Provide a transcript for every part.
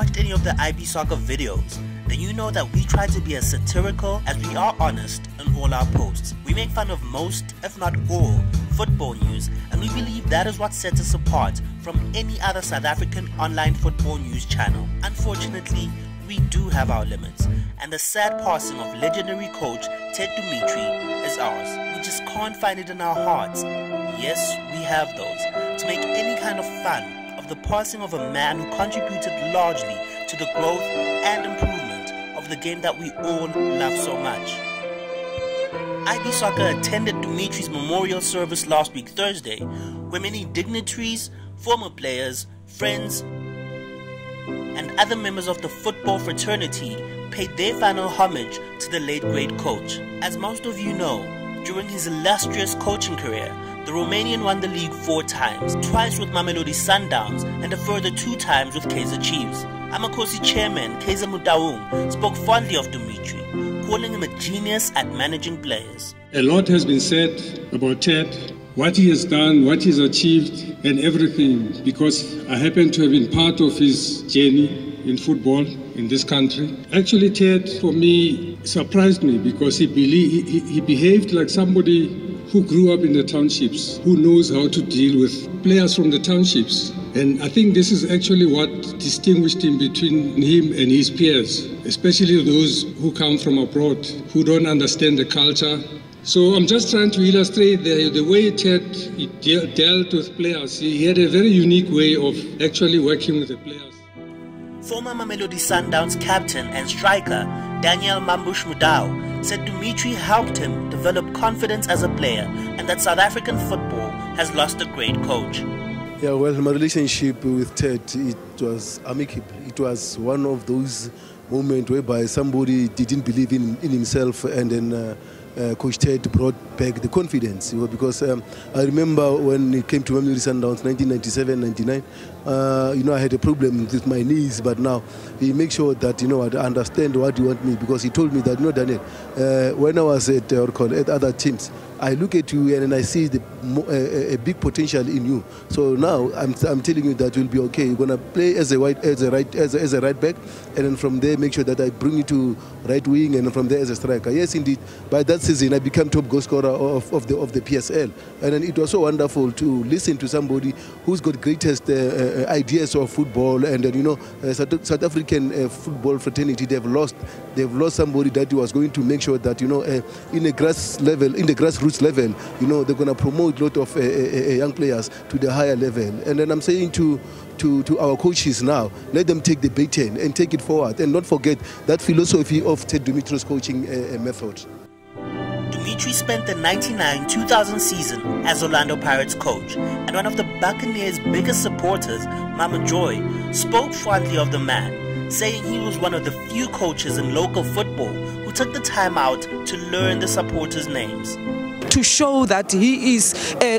watched any of the R.I.P Soccer videos, then you know that we try to be as satirical as we are honest in all our posts. We make fun of most, if not all, football news, and we believe that is what sets us apart from any other South African online football news channel. Unfortunately, we do have our limits, and the sad passing of legendary coach Ted Dumitru is ours. We just can't find it in our hearts. Yes, we have those, to make any kind of fun of the passing of a man who contributed largely to the growth and improvement of the game that we all love so much. R.I.P Soccer attended Dumitru's memorial service last week Thursday, where many dignitaries, former players, friends, and other members of the football fraternity paid their final homage to the late great coach. As most of you know, during his illustrious coaching career, the Romanian won the league 4 times, twice with Mamelodi Sundowns and a further 2 times with Kaizer Chiefs. Amakosi chairman Kaizer Mutaung spoke fondly of Dumitru, calling him a genius at managing players. A lot has been said about Ted, what he has done, what he's achieved and everything, because I happen to have been part of his journey in football in this country. Actually, Ted, for me, surprised me because he behaved like somebody who grew up in the townships, who knows how to deal with players from the townships. And I think this is actually what distinguished him between him and his peers, especially those who come from abroad, who don't understand the culture. So I'm just trying to illustrate the way Ted dealt with players. He had a very unique way of actually working with the players. Former Mamelodi Sundowns captain and striker Daniel Mambush Mudau said Dumitru helped him develop confidence as a player and that South African football has lost a great coach. Yeah, well, my relationship with Ted, it was amicable. It was one of those moments whereby somebody didn't believe in himself, and then Coach Ted brought back the confidence, because I remember when it came to Mamelodi Sundowns 1997-99, I had a problem with my knees, but now he makes sure that, I understand what you want me, because he told me that, Daniel, when I was at other teams, I look at you and I see a big potential in you. So now I'm telling you that you'll be okay. You're gonna play as a right back, and then from there make sure that I bring you to right wing, and from there as a striker. Yes, indeed. By that season, I became top goal scorer of the PSL, and then it was so wonderful to listen to somebody who's got greatest ideas of football. And then South African football fraternity, they've lost somebody that was going to make sure that in the grassroots level, they're going to promote a lot of young players to the higher level. And then I'm saying to our coaches now, let them take the baton and take it forward, and not forget that philosophy of Ted Dumitru's coaching method. Dumitru spent the 99-2000 season as Orlando Pirates coach, and one of the Buccaneers' biggest supporters, Mama Joy, spoke fondly of the man, saying he was one of the few coaches in local football who took the time out to learn the supporters' names. To show that he is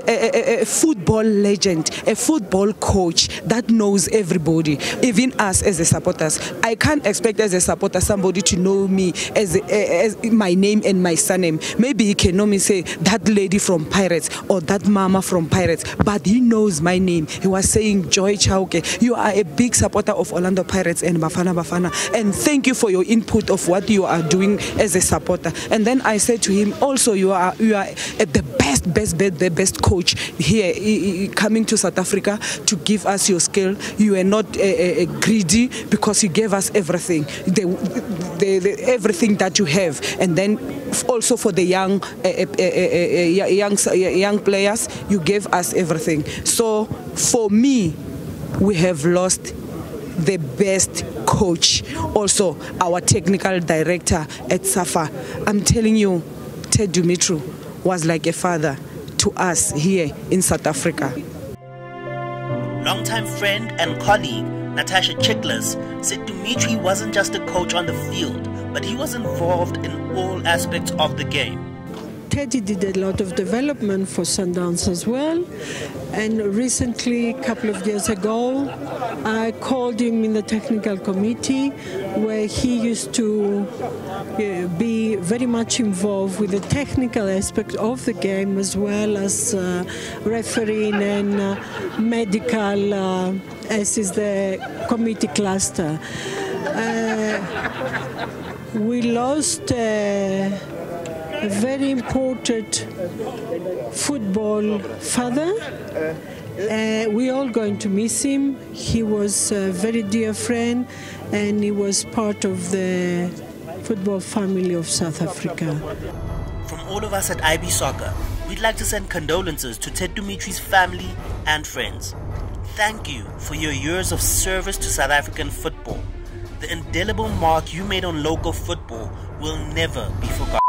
a football legend, a football coach that knows everybody, even us as a supporters. I can't expect as a supporter somebody to know me as my name and my surname. Maybe he can know me, say, that lady from Pirates or that mama from Pirates, but he knows my name. He was saying, Joy Chauke, you are a big supporter of Orlando Pirates and Bafana, and thank you for your input of what you are doing as a supporter. And then I said to him, also, you are the best coach here coming to South Africa to give us your skill. You are not greedy, because you gave us everything, everything that you have. And then also for the young players, you gave us everything. So for me, we have lost the best coach, also our technical director at SAFA. I'm telling you, Ted Dumitru was like a father to us here in South Africa. Longtime friend and colleague Natasha Chiklas said Dumitru wasn't just a coach on the field, but he was involved in all aspects of the game. Teddy did a lot of development for Sundowns as well, and recently, a couple of years ago, I called him in the technical committee, where he used to be very much involved with the technical aspect of the game, as well as refereeing and medical as is the committee cluster. We lost a very important football father. We're all going to miss him. He was a very dear friend, and he was part of the football family of South Africa. From all of us at IB Soccer, we'd like to send condolences to Ted Dumitru's family and friends. Thank you for your years of service to South African football. The indelible mark you made on local football will never be forgotten.